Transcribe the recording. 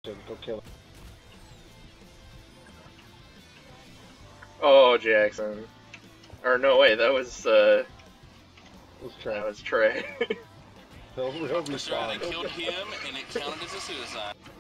Go kill him. Oh, Jackson. Or no, wait, that was Let's try. that was Trey. He'll be Officer, fine. they killed him, and it counted as a suicide.